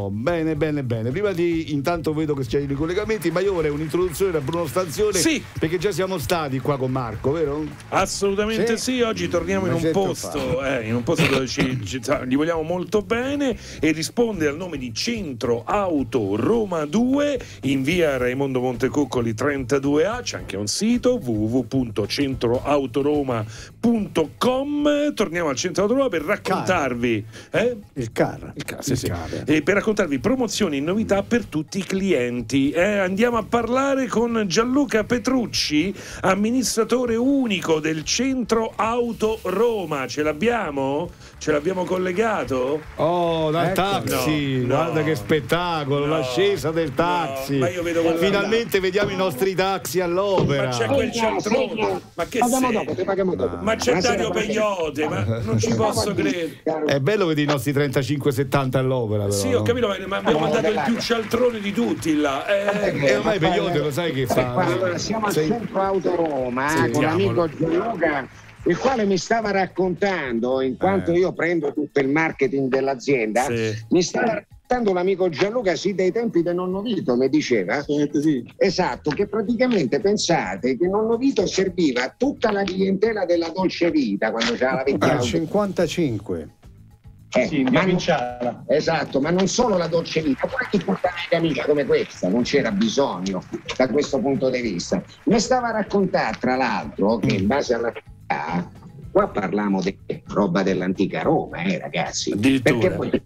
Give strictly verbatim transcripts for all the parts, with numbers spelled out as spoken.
bene, bene, bene. Prima di, intanto vedo che c'è i collegamenti, ma io vorrei un'introduzione da Bruno Stanzione. Sì. Perché già siamo stati qua con Marco, vero? Assolutamente sì, sì. Oggi torniamo in un posto, eh, in un posto dove ci, ci, gli vogliamo molto bene, e risponde al nome di Centro Auto Roma due in via Raimondo Montecuccoli trentadue A. C'è anche un sito w w w punto centro autoroma punto com. Torniamo al Centro Auto Roma per raccontarvi eh? il car, il car, sì, il sì. car. E per raccontarvi promozioni e novità per tutti i clienti. Eh, andiamo a parlare con Gianluca Petrucci, amministratore unico del Centro Auto Roma. Ce l'abbiamo? Ce l'abbiamo collegato? Oh, dal Ecco. taxi, No, guarda no, che spettacolo, no, l'ascesa del taxi. no, ma io vedo quella- Finalmente vediamo i nostri taxi all'opera. Ma c'è quel cialtrone, ma che Paghiamo sei? dopo, ti paghiamo dopo. Ma c'è Buonasera, Dario buonasera. Peyote, ma non ci posso credere. È bello vedere i nostri trentacinque settanta all'opera, però, Sì, ho no? capito, ma ma abbiamo mandato il più cialtrone di tutti là. Eh, E ormai Peyote lo sai che fa. Allora, siamo al Sei- Centro Auto Roma Sì. con l'amico Gianluca, il quale mi stava raccontando, in quanto Eh. io prendo tutto il marketing dell'azienda, Sì. mi stava raccontando l'amico Gianluca sì dei tempi del nonno Vito, mi diceva. Sì. Esatto, che praticamente pensate che nonno Vito serviva a tutta la clientela della Dolce Vita quando c'era la vecchia Al auto. cinquantacinque. Eh, Sì, in ma via non- Vinciana. Esatto, ma non solo la Dolce Vita, poi chi portava le camicie come questa, non c'era bisogno da questo punto di vista. Mi stava a raccontare, tra l'altro, che in base alla città, qua parliamo di roba dell'antica Roma, eh ragazzi. Addirittura. Perché poi,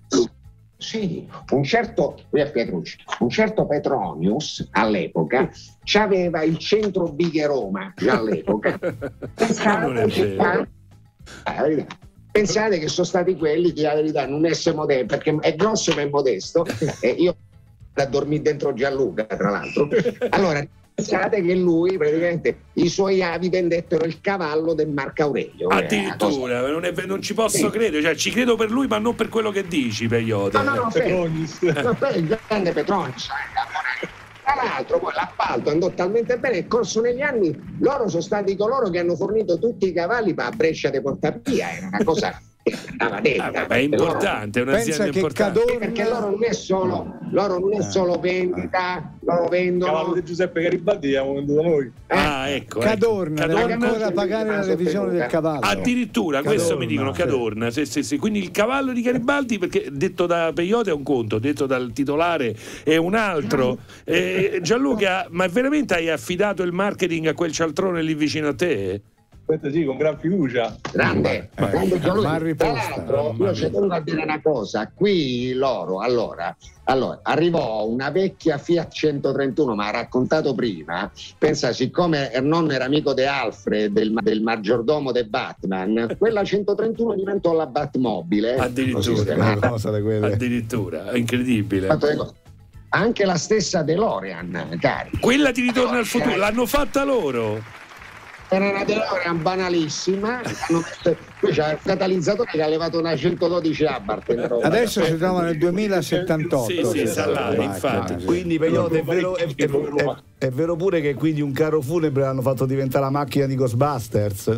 sì, un certo, qui a Petrucci, un certo Petronius all'epoca c'aveva il centro Bighe Roma, già all'epoca. Non è vero. Ah, la verità. Pensate che sono stati quelli che la verità non è modesto, perché è grosso ma è modesto, e io da dormire dentro Gianluca, tra l'altro. Allora, pensate che lui praticamente i suoi avi vendettero il cavallo del Marco Aurelio. eh, una cosa- Addirittura, non, è- non ci posso Sì. credere, cioè ci credo per lui, ma non per quello che dici, Peyote. No, no, no, fermo. Petronis. No, poi il grande Petronius, eh, tra l'altro poi l'appalto andò talmente bene, è corso negli anni, loro sono stati coloro che hanno fornito tutti i cavalli per a Brescia di Portapia, era una cosa che andava detta. Ah, vabbè, è importante, è un'azienda Pensa che importante. Cadorna, Perché loro non è solo, loro non è solo vendita, loro Il cavallo vendono. di Giuseppe Garibaldi l'abbiamo venduto noi. Ah, ecco, Cadorna ecco. deve Cadorna. ancora pagare la revisione del cavallo. Addirittura, questo Cadorna, mi dicono sì. Cadorna, sì, sì, sì. Quindi il cavallo di Garibaldi, perché detto da Peyote è un conto, detto dal titolare è un altro. Eh, Gianluca, ma veramente hai affidato il marketing a quel cialtrone lì vicino a te? Aspetta, sì, con gran fiducia. Grande, Eh, grande Gianluca. ma Tra riposta, l'altro, mamma io ci mia. tengo a dire una cosa, qui loro, allora, allora, arrivò una vecchia Fiat centotrentuno, ma ha raccontato prima, pensa, siccome il nonno era amico di Alfred, del, del maggiordomo di Batman, quella centotrentuno diventò la Batmobile. Addirittura. Così sistemata. Una cosa di quelle. Addirittura, è incredibile. Fatto le cose. Anche la stessa DeLorean, cari. Quella di Ritorno al futuro, l'hanno fatta loro. Era una DeLorean banalissima, hanno messo- qui c'è il catalizzatore che ha levato una centododici Abarth. Adesso si trova nel duemilasettantotto. Sì, sì, sta là, Macchina, infatti. sì. Quindi Peyote, è vero, è, è- è- è vero pure che quindi un carro funebre l'hanno fatto diventare la macchina di Ghostbusters.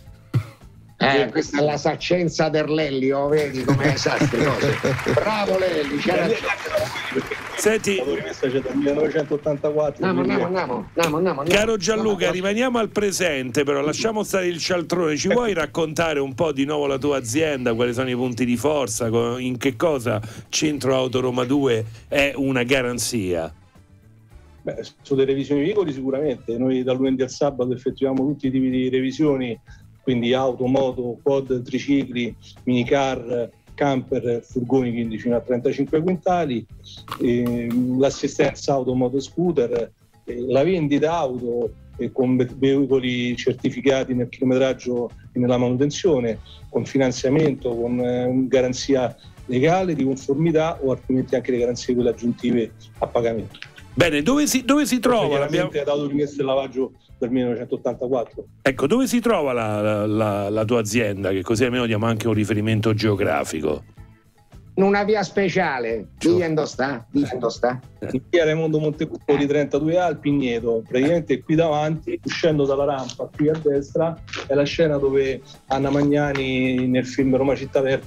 Eh, questa è la saccenza del Lellio, vedi come sa queste cose. Bravo Lelli, c'era. Senti, La rimessa c'è dal millenovecentottantaquattro. Andiamo, andiamo, andiamo, andiamo, andiamo. caro Gianluca, rimaniamo al presente, però lasciamo stare il cialtrone. Ci vuoi raccontare un po' di nuovo la tua azienda? Quali sono i punti di forza? co- In che cosa Centro Auto Roma due è una garanzia? Beh, su delle revisioni veicoli sicuramente. Noi dal lunedì al sabato effettuiamo tutti i tipi di revisioni, quindi auto, moto, quad, tricicli, minicar, camper, furgoni, quindi fino a trentacinque quintali, ehm, l'assistenza auto, moto, scooter, eh, la vendita auto eh, con ve- veicoli certificati nel chilometraggio e nella manutenzione, con finanziamento, con eh, garanzia legale di conformità o altrimenti anche le garanzie quelle aggiuntive a pagamento. Bene, dove si, dove si trova? L'abbiamo- Chiaramente ha dato rimessa il lavaggio del millenovecentottantaquattro. Ecco, dove si trova la, la- la- la tua azienda? Che così almeno diamo anche un riferimento geografico. In una via speciale, dicendo sta, dicendo sta. In via Raimondo Montecuccoli trentadue A al Pigneto, praticamente qui davanti, uscendo dalla rampa qui a destra, è la scena dove Anna Magnani nel film Roma città aperta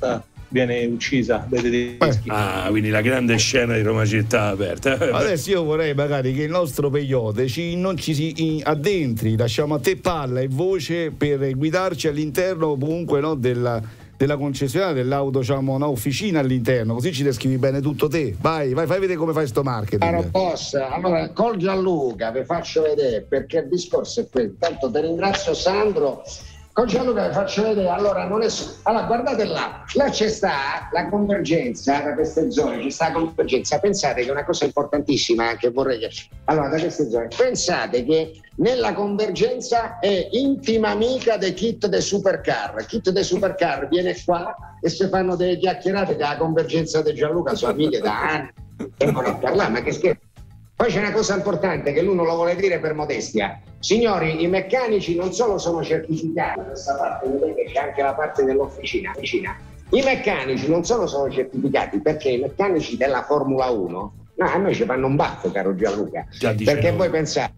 viene uccisa dai tedeschi. Ah, quindi la grande scena di Roma città aperta. Adesso io vorrei magari che il nostro Peyote ci, non ci si addentri, lasciamo a te palla e voce per guidarci all'interno comunque, no, della, della concessionaria, dell'auto, diciamo, una officina all'interno, così ci descrivi bene tutto te. Vai, vai, fai vedere come fai sto marketing. Caro boss, allora col Gianluca vi faccio vedere, perché il discorso è questo. Intanto ti ringrazio Sandro. Con Gianluca vi faccio vedere, allora non è allora guardate là, là c'è sta la convergenza da queste zone, c'è sta la convergenza. Pensate che è una cosa importantissima che vorrei che allora da queste zone, pensate che nella convergenza è intima amica dei kit dei supercar. Kit dei supercar viene qua e si fanno delle chiacchierate della convergenza di Gianluca, sua figlia da anni vengono a parlare, ma che scherzo. Poi c'è una cosa importante che lui non lo vuole dire per modestia. Signori, i meccanici non solo sono certificati, questa parte vedete c'è anche la parte dell'officina. Officina. I meccanici non solo sono certificati, perché i meccanici della Formula uno, no, a noi ci fanno un baffo, caro Gianluca. Perché voi pensate,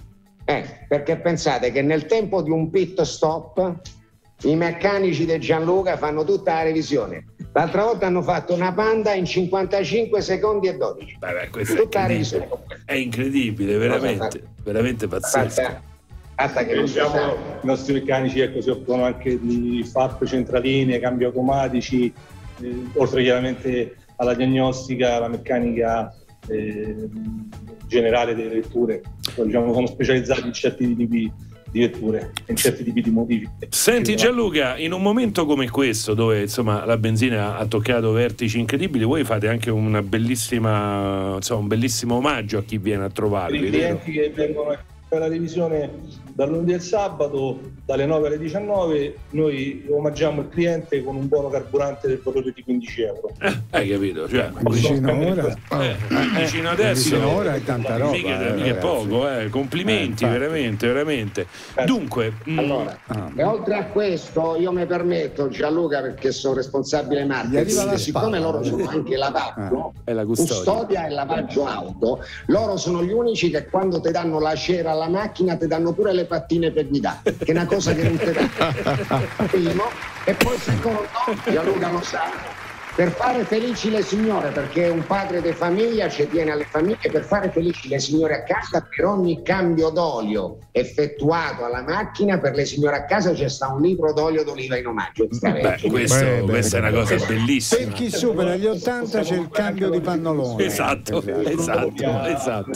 eh, perché pensate che nel tempo di un pit stop i meccanici di Gianluca fanno tutta la revisione. L'altra volta hanno fatto una Panda in cinquantacinque secondi e dodici. Vabbè, questo tutta è, incredibile. È incredibile, veramente, veramente pazzesco. Fatta, fatta che diciamo, i nostri meccanici, ecco, si occupano anche di F A P, centraline, cambi automatici, eh, oltre chiaramente alla diagnostica, alla meccanica eh, generale delle vetture. Diciamo, sono specializzati in certi tipi di vetture, in certi tipi di modifiche. Senti Gianluca, in un momento come questo dove insomma la benzina ha toccato vertici incredibili, voi fate anche una bellissima, insomma, un bellissimo omaggio a chi viene a trovarvi. I clienti che vengono per la revisione dal lunedì al sabato dalle nove alle diciannove, noi omaggiamo il cliente con un buono carburante del valore di quindici euro. Eh, hai capito? Cioè, vicino ora, eh, vicino adesso vicino ora è tanta roba, mica, eh, mica è poco, eh. Complimenti, eh, veramente, veramente. Dunque, allora, ah, e oltre a questo, io mi permetto, Gianluca, perché sono responsabile marketing, siccome loro sono anche lavaggio, eh, la custodia. custodia e lavaggio auto, loro sono gli unici che quando ti danno la cera alla macchina ti danno pure le pattine per guidare, che è una cosa che non ti dà. Primo, e poi secondo, Gianluca lo sa, per fare felici le signore, perché un padre di famiglia ci tiene alle famiglie, per fare felici le signore a casa, per ogni cambio d'olio effettuato alla macchina, per le signore a casa c'è sta un litro d'olio d'oliva in omaggio. Beh, questo, beh, questa beh, è una cosa bellissima. Per chi supera gli ottanta c'è il cambio di pannolone. Esatto, esatto, esatto.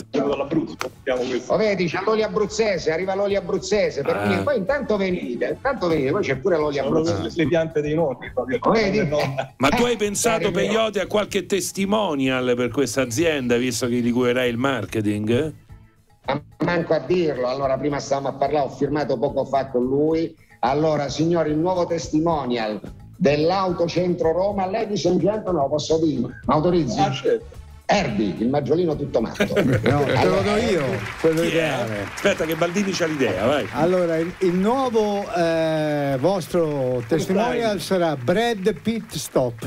Lo vedi, c'è l'olio abruzzese, arriva l'olio abruzzese, per ah. poi intanto venite, intanto venite, poi c'è pure l'olio abruzzese. Le piante dei nonni. Vedi? Ma tu hai pensato, Peyote, a qualche testimonial per questa azienda, visto che di cui erai il marketing? Manco a dirlo. Allora, prima stavamo a parlare, ho firmato poco fa con lui. Allora, signori, il nuovo testimonial dell'Auto Centro Roma, lei dice in pianto, no, posso dire, ma autorizzi? Ah, certo. Erbi, il maggiolino tutto matto. No, te lo do io, quello ideale. Aspetta che Baldini c'ha l'idea, vai. Allora, il, il nuovo eh, vostro testimonial sarà Brad Pitt Stop.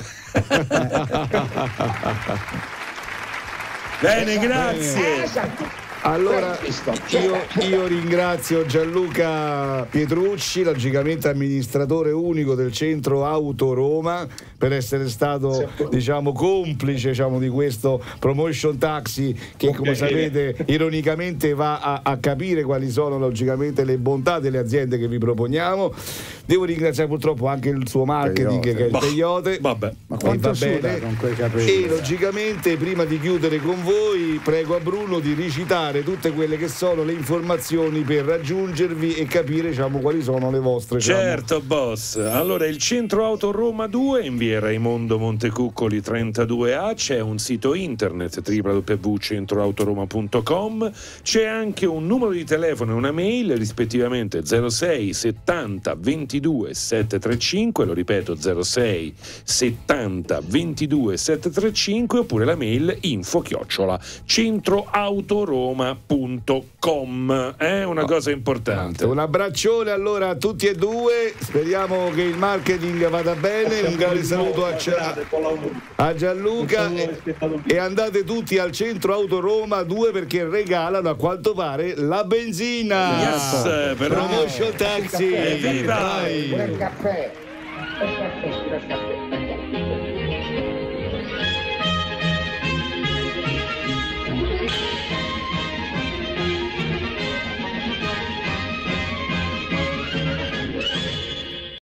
Bene, grazie. Esatto. Allora io, io ringrazio Gianluca Pietrucci, logicamente amministratore unico del Centro Auto Roma, per essere stato, diciamo, complice, diciamo, di questo Promotion Taxi che, come sapete, ironicamente va a, a capire quali sono logicamente le bontà delle aziende che vi proponiamo. Devo ringraziare purtroppo anche il suo marketing, Peyote. che è il Peyote. Vabbè. Ma quanto suda con quei capelli? E logicamente, prima di chiudere con voi, prego a Bruno di recitare tutte quelle che sono le informazioni per raggiungervi e capire, diciamo, quali sono le vostre. Certo, diciamo. Boss. Allora, il Centro Auto Roma due in via Raimondo Montecuccoli trentadue A, c'è un sito internet w w w punto centro autoroma punto com, c'è anche un numero di telefono e una mail, rispettivamente zero sei settanta ventidue settecentotrentacinque, lo ripeto, zero sei settanta ventidue settecentotrentacinque, oppure la mail info chiocciola centroautoroma punto com. È una oh, cosa importante. Un abbraccione allora a tutti e due, speriamo che il marketing vada bene. Un grande saluto a, a Gianluca e, e andate tutti al Centro Auto Roma due perché regalano, a quanto pare, la benzina. Yes, per Promotion Taxi. Buon caffè. Buon caffè.